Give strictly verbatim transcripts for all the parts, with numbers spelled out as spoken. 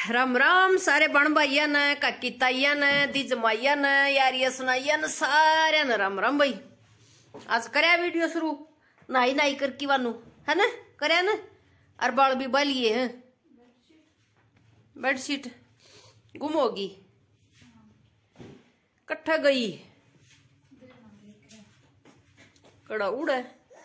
राम राम सारे बण भाइया ने काकी ताइया ने दी जमाइया ने यारिया सुनाइया ने सारे ने राम राम भाई। आज करया वीडियो शुरू नहाई नहाई करके वानू है ना करया ना और बाल भी बालिए हैं बेडशीट गुम होगी कट्ठा गई कड़ा उड़ा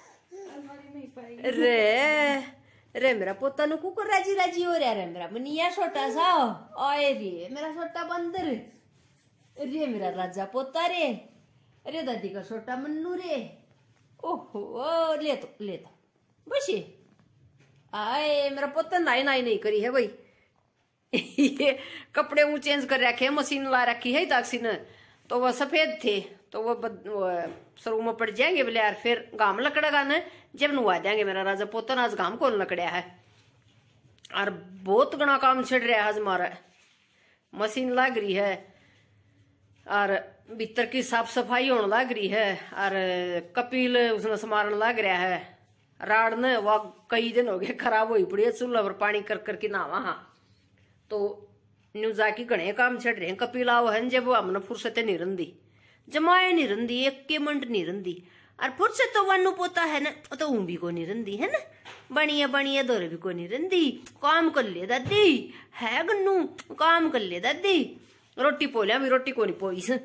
रे रे मेरा पोता नु कुकर राजी राजी हो रहा रे मेरा मनिया छोटा सा आए रे मेरा छोटा बंदर रे मेरा राजा पोता रे अरे दादी का छोटा मन्नू रे ओहो ओ, ले तो ले तो बस ये आए मेरा पोता नाई नाई नहीं करी है भाई ये कपड़े वो चेंज कर रखे मशीन ला रखी है ताकसी ने तो वह सफेद थे तो वो, वो सरू में पड़ जाएंगे बोले यार फिर गाम लकड़ेगा न जब नुआ देंगे मेरा राजा पोता आज गाम कौन लकड़िया है और बहुत गणा काम छिड़ रहा है आज हमारा मशीन लग रही है और भीतर की साफ सफाई होने लग रही है और कपिल उसने समारन लग रहा है राड ने वह कई दिन हो गए खराब हुई पड़ी है चूल्हा पर पानी कर करके ना वहां तो न्यू जाकी घने काम छड़ रहे कपिल आओ है जब हमने फुर्सत नहीं रंदी जमाए नहीं रंदी एक के मंट नहीं रंदी और फुर्सत तो वानू पोता है ना तो ऊं भी को नहीं रंदी है ना बनिया बनिया दौरे भी को नहीं रंदी काम कर ले दादी है गन्नू काम कर ले दादी रोटी पोलिया भी रोटी को नहीं पोई से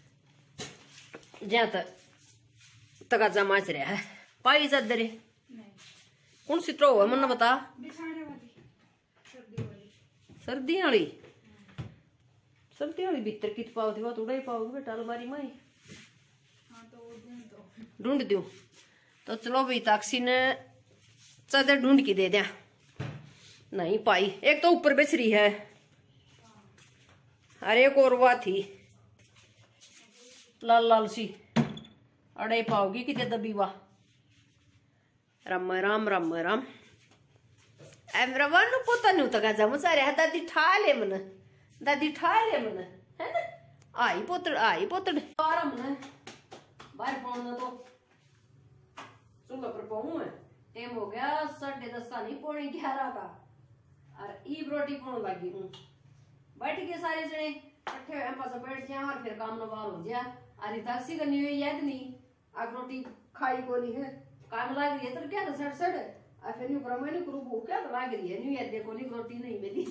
जहाँ तक तक जमाच रहा है पाई चादरे कौन सी ट्रो है मन बता सर्दी वाली सर्दी वाली भीतर की पाओ थी थोड़ा ही पाओगे बेटा अलमारी में ढूंढ दू तो चलो भाई ताक्सी ने चादर ढूंढ के दे दिया नहीं पाई एक तो ऊपर बेच रही है अरे एक और वह थी लाल लाल सी अड़े पाओगी कितने दबी वाह राम राम राम राम एमरावान पोता नहीं उतगा जा मुझे रे दादी ठा ले मन दादी ठा ले मन है ना आई पोतड़ आई पोतड़ बारह मन बाहर पहुंचना तो चूल्हा पर पहुंचू है टाइम हो गया साढ़े दस का नहीं पौने ग्यारह का और ईब रोटी पौन लगी हूँ बैठ गए सारे जने इकट्ठे हुए पास बैठ जाए और फिर काम न बाहर हो जाए अरे ताक्सी करनी हुई याद नहीं आग रोटी खाई को नहीं है काम लग रही है तो क्या सड़ सड़ और फिर न्यू करो मैंने करूँ भूख क्या लग रही है न्यू याद देखो नहीं रोटी नहीं मिली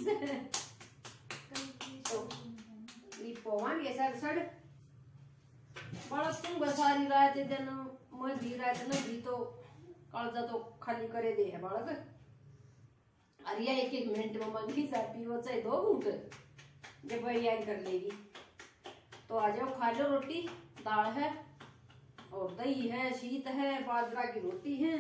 तो पोवांगे सड़ सड़ बड़ा तुम सारी रात दिन मजी रात नदी तो कालजा तो खाली करे दे है बालक अरे या एक एक मिनट में मंगी सा पीवो चाहे दो घूट जब वही याद कर लेगी तो आ जाओ खा लो रोटी दाल है और दही है शीत है बाजरा की रोटी है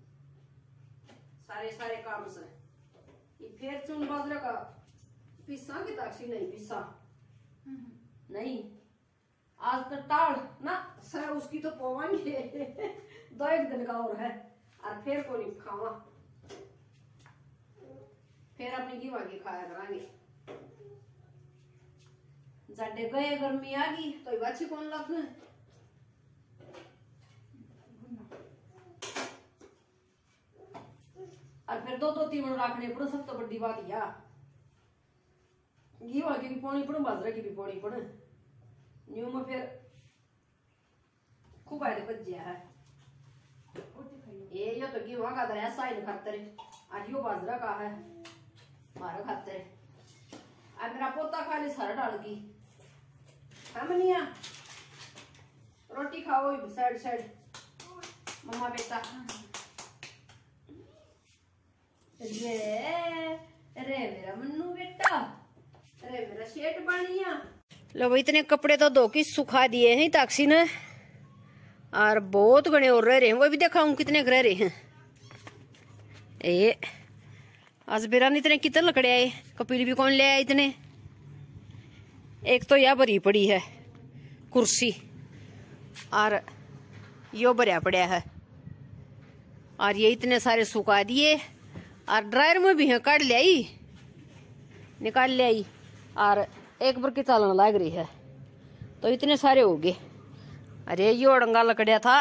सारे सारे काम से ये फिर चून बाजरा का पिसा की ताक्षी नहीं पिसा नहीं आज तो टाड़ ना सर उसकी तो पवाएंगे दो एक दिन का और है और फिर को नहीं खावा फिर अपनी घी वागी खाया करांगे जाडे गए गर्मी आ गई तो बाछी कौन लग और फिर दो दो तीन रखने पड़ो सब तो बड़ी बात या घी वागी भी पौनी पड़ो बाजरा की भी पौनी पड़ो न्यू में फिर खूब आए बज्जिया है ये यो तो घी वहां का तरह ऐसा ही खाते आज यो बाजरा का है मारा खाते आज मेरा पोता खा ले सारा डाल की हमनिया रोटी खाओ साइड साइड मम्मा बेटा रे रे मेरा मन्नू बेटा रे मेरा शेट बनिया लो भाई इतने कपड़े तो दो की सुखा दिए हैं ताक्सी ने और बहुत घने और रह रहे हैं वो भी दिखाऊं कितने रह रहे हैं ए आज बेरा इतने कितने लकड़े आए कपिल भी कौन ले आए इतने एक तो यह भरी पड़ी है कुर्सी और यो भरिया पड़ा है और ये इतने सारे सुखा दिए और ड्रायर में भी है काट ले आई निकाल ले आई और एक बार की चालन लग रही है तो इतने सारे हो गए अरे यो अड़ंगा लकड़िया था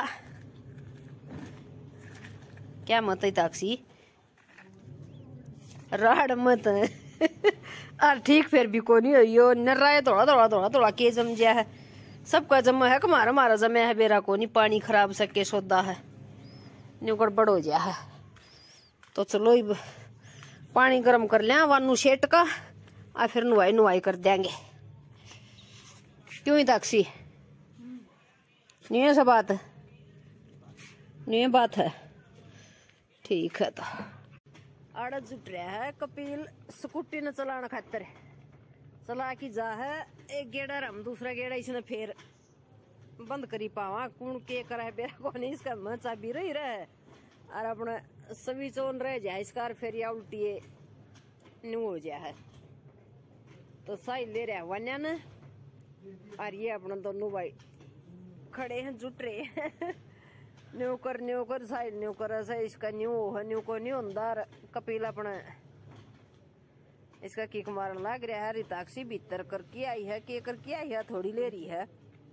क्या मत ताक्सी राड मत और ठीक फिर भी को नहीं हो यो नर्रा है थोड़ा थोड़ा थोड़ा थोड़ा के जम गया है सबका जमा है कमारा मारा जमा है बेरा को नहीं पानी खराब सके सोदा है न्यू गड़बड़ हो गया है तो चलो इब पानी गर्म कर लिया वानू शेट का आ फिर नुआई नुआई कर देंगे क्यों ही ताक्सी नहीं है सब बात नहीं बात है ठीक है तो आड़ा जुट रहा है कपिल स्कूटी न चलाना खातर चला की जा है एक गेड़ा हम दूसरा गेड़ा इसने फिर बंद करी पावा कौन के करा है बेरा को नहीं इसका मन चाबी रही रहे और अपने सभी चोन रह जाए इसका फिर या उल्टी न्यू हो जाए है तो सही ले रहा वन्या न और ये अपना दोनों भाई खड़े हैं जुट रहे हैं न्यू कर न्यू कर साइड न्यू कर ऐसा इसका न्यू है न्यू को न्यू अंदर कपिल अपना इसका किक मारन लग रहा है रिताक्षी भीतर करके आई है के करके आई है थोड़ी ले रही है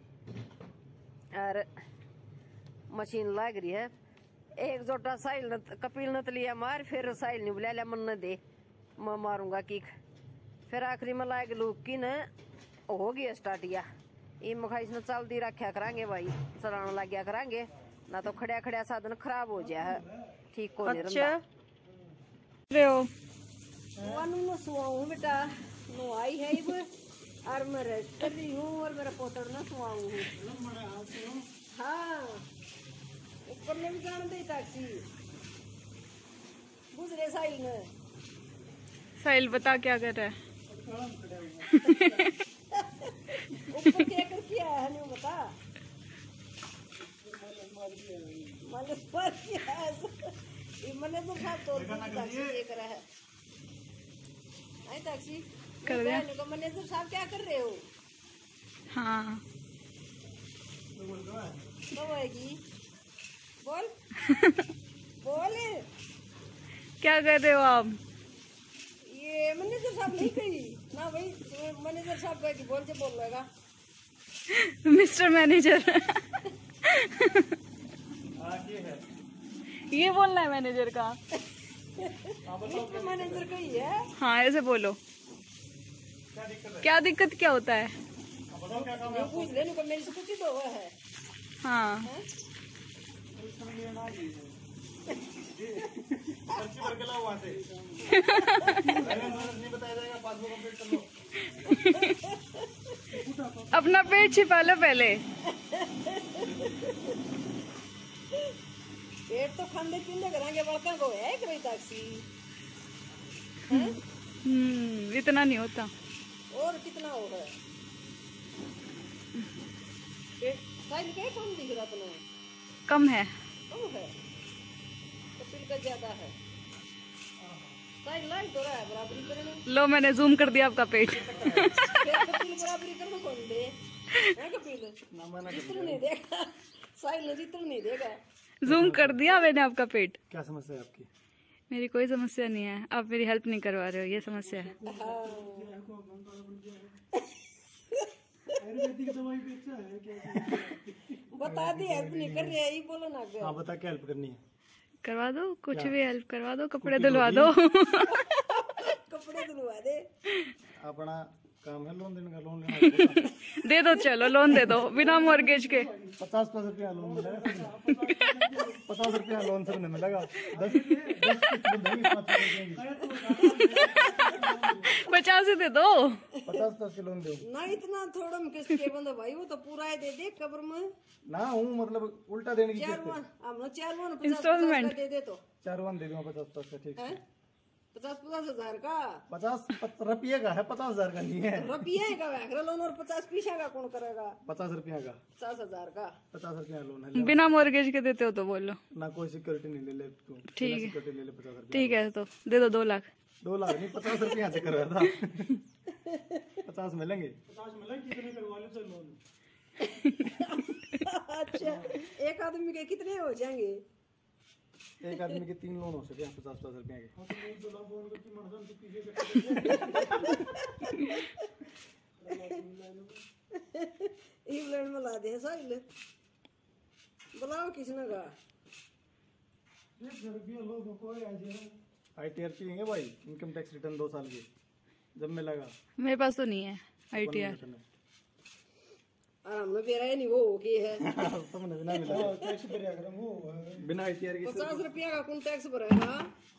और मशीन लग रही है एक जोटा साइल कपिल ने लिया मार फिर साइल ने बुला लिया मन न दे मैं मारूंगा किक फिर आखिरी में लाग लूक की न हो गया स्टार्टिया ये मखा इसने चलती रखा करांगे भाई चलाना लग गया करांगे ना तो खड़िया खड़िया साधन खराब हो जाए है ठीक को नहीं रहा वानू न सुआऊं बेटा नुआई है इब और मैं रेस्ट कर रही हूँ और मेरा पोतर न सुआऊं हाँ ऊपर ने भी जान दे टैक्सी गुजरे साहिल ने साहिल बता क्या कर रहा है ऊपर क्या कर किया है नहीं बता मालिश पर किया है ये मैंने तो साहब तो टैक्सी देख रहा है आई टैक्सी कर दिया को मैनेजर साहब क्या कर रहे हो हाँ कब आएगी बोल बोल क्या कर रहे हो आप ये मैनेजर साहब नहीं कही ना भाई मैनेजर साहब कहेगी बोल से बोल लेगा मिस्टर मैनेजर ये बोलना है मैनेजर का मिस्टर मैनेजर कही है हाँ ऐसे बोलो क्या दिक्कत क्या होता है पूछ ले को मेरी स्कूटी तो हुआ है हाँ अपना पेट छिपा लो पहले पेट तो खाने पीने करांगे बड़का को है कोई टैक्सी हम्म इतना नहीं होता और कितना होगा साइड के कम दिख रहा तुम्हें कम है कम है कपिल का ज्यादा है साइड लाइन तो रहा है बराबरी करने लो मैंने जूम कर दिया आपका पेट कपिल बराबरी करना कौन दे है कपिल जितना नहीं देगा साइड ने जितना नहीं देगा जूम कर दिया मैंने आपका पेट क्या समस्या है आपकी मेरी कोई समस्या नहीं है आप मेरी हेल्प नहीं करवा रहे हो ये समस्या है बता दी हेल्प नहीं कर रही है ये बोलो ना हाँ बता क्या हेल्प करनी है करवा दो कुछ भी हेल्प करवा दो कपड़े धुलवा दो कपड़े धुलवा दे अपना काम है लोन देने का लोन लेना दे दो चलो लोन दे दो बिना मॉर्गेज के पचास पचास रुपया लोन मिलेगा पचास रुपया लोन सबने मिलेगा दस पचास ही दे दो पचास पचास के लोन दो ना इतना थोड़ा में किस्त के बंदो भाई वो तो पूरा ही दे दे कब्र में ना हूँ मतलब उल्टा देने की चार किस्त वन हम चार वन Installment। दे दे तो चार वन दे दूंगा पचास पचास का ठीक है पचास पचास हजार का पचास रुपये का है पचास हजार का नहीं है रुपये का वैकरा लोन और पचास पीछा का कौन करेगा पचास रुपया का पचास हजार का पचास रुपया लोन है बिना मॉर्गेज के देते हो तो बोलो ना कोई सिक्योरिटी नहीं ले ले तू ठीक है। सिक्योरिटी ले ले पचास रुपया ठीक है तो दे दो दो लाख दो लाख नहीं पचास रुपया से कर रहा था पचास मिलेंगे पचास मिलेंगे कितने करवा लो चल लोन अच्छा एक आदमी के कितने हो जाएंगे एक आदमी के तीन लोन हो सके पचास पचास रुपया के इंग्लैंड में ला दे साइल बुलाओ किसने का आई टी आर चाहिए भाई इनकम टैक्स रिटर्न दो साल के जब मिलेगा मेरे पास तो नहीं है आई टी आर। आराम में बेरा नहीं वो हो गई है। तुमने बिना मिला टैक्स भरिया कर वो बिना आईटीआर के पचास रुपया का कौन टैक्स भरेगा?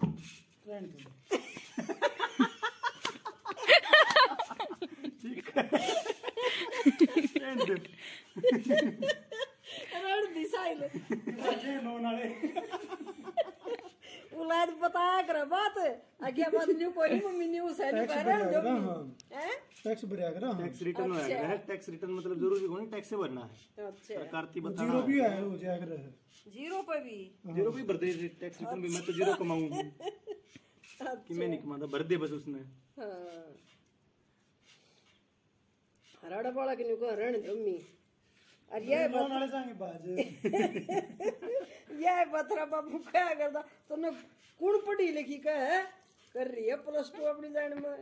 उलाद बताया कर बात आगे बात न्यू कोई मम्मी न्यू से नहीं कर रहे हो हैं टैक्स भरिया कर टैक्स रिटर्न हो गया है। टैक्स रिटर्न मतलब जरूरी कोनी टैक्स से भरना है। अच्छा सरकार ती बता जीरो भी है हो जाया कर जीरो पे भी जीरो भी भर दे टैक्स रिटर्न भी मैं तो जीरो कमाऊंगी कि मैं नहीं कमाता भर दे बस उसने। हां हराड़ा वाला के न्यू को रहने दे मम्मी अरे ये लोन वाले संगे बाज ये बतरा बाबू क्या करता तूने कौन पढ़ी लिखी का है कर रही है प्लस टू अपनी जान में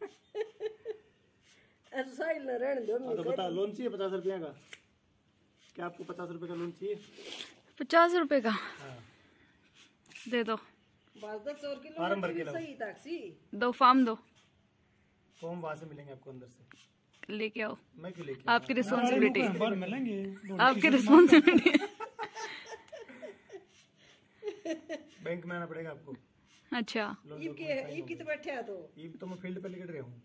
ऐसा ही न रहने दो। तो बता लोन चाहिए पचास रुपया का? क्या आपको पचास रुपए का लोन चाहिए? पचास रुपए का दे दो। बस दस और किलो फार्म भर के लाओ सही टैक्सी दो फॉर्म दो फॉर्म वहां से मिलेंगे आपको अंदर से लेके आओ। मैं क्यों लेके आपकी रिस्पॉन्सिबिलिटी बाहर मिलेंगे आपकी रिस्पॉन्सिबिलिटी बैंक में आना पड़ेगा आपको। अच्छा ईब के ईब की तो बैठे है तो ईब तो मैं फील्ड पे लेकर रहा हूँ।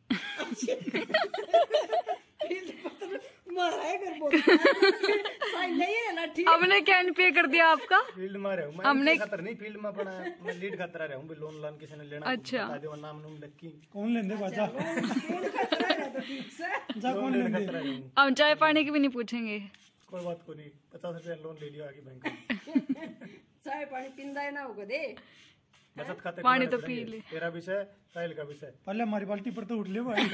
फील्ड पर मारा है कर बोल भाई नहीं है ना ठीक हमने क्या पे कर दिया आपका? फील्ड में रहा हूँ मैं हमने खतर नहीं फील्ड में अपना मैं लीड खाता रहा हूँ लोन लोन किसी ने लेना अच्छा बता दो नाम नूम लिख के कौन लेंदे बाजा तो ठीक से जा कौन लेंदे हम चाय पानी की भी नहीं पूछेंगे। कोई बात को नहीं पचास रुपया लोन ले लियो आगे बैंक में चाय पानी पिंदा ना होगा दे बचत खाते पानी तो पी ले। तेरा विषय साहिल का विषय पहले हमारी बाल्टी पर तो उठ ले भाई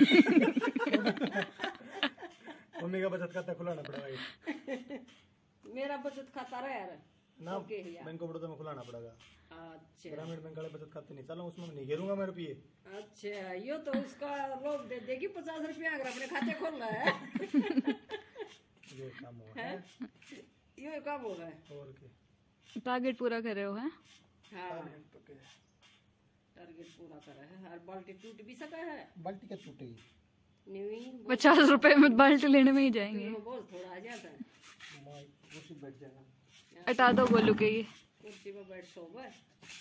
मम्मी का बचत खाता खुलाना पड़ेगा। मेरा बचत खाता रहा यार ना बैंक ऑफ बड़ौदा में खुलाना पड़ेगा। अच्छा ग्रामीण बैंक वाले बचत खाते नहीं चलो उसमें नहीं घेरूंगा मैं रुपये। अच्छा यो तो उसका लोग दे देगी पचास रुपया अगर अपने खाते खोल रहा है ये काम हुआ है यो काम हो रहा है और क्या टारगेट पूरा कर रहे हो हैं? हाँ टारगेट पूरा करा है हर बाल्टी टूट भी सका है। बाल्टी क्या टूटेगी न्यूई पचास रुपए में बाल्टी लेने में ही जाएंगे। बोल थोड़ा आ जाता है कुर्सी बैठ जाएगा हटा दो गोलू के ये कुर्सी पर बैठ सो बस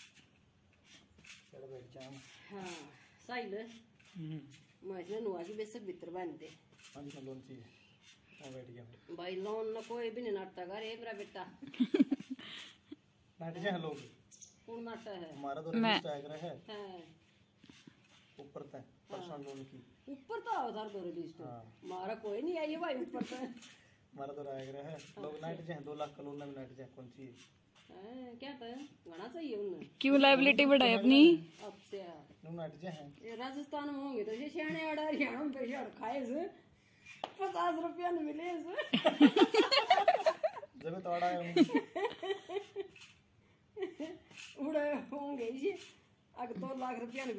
चलो बैठ जाओ। हाँ सही ले मैं इसने नुआ की बेसक भीतर बांध दे पानी का लोन चाहिए हाँ बैठ गया भाई लोन न कोई भी नहीं नाटता कर ए मेरा बेटा नाटे हैं लोग कौन नाटता है हमारा तो रजिस्टर है हैं ऊपर तक पर्सनल लोन की ऊपर तो आधार दो रजिस्टर हमारा कोई नहीं आई है भाई ऊपर तक हमारा तो रायगढ़ है लोग नाटे हैं दो लाख का लोन में नाटे हैं कौन सी है क्या था घना चाहिए उन्हें क्यों लाइबिलिटी बढ़ाई अपनी? अब से नो नाटे हैं ये राजस्थान में होंगे तो ये सियाने आड़ा हरियाणा में पैसे और खाए से पचास रुपया न मिले से जब तो आड़ा है उड़े होंगे ये अगर दो लाख रुपया